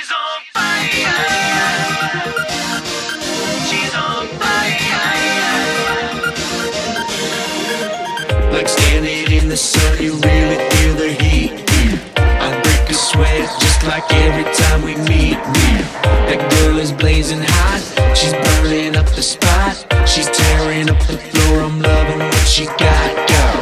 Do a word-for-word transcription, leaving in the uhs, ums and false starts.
She's on fire. She's on fire. Like standing in the sun, you really feel the heat. I break a sweat just like every time we meet. That girl is blazing hot, she's burning up the spot. She's tearing up the floor, I'm loving what she got, go.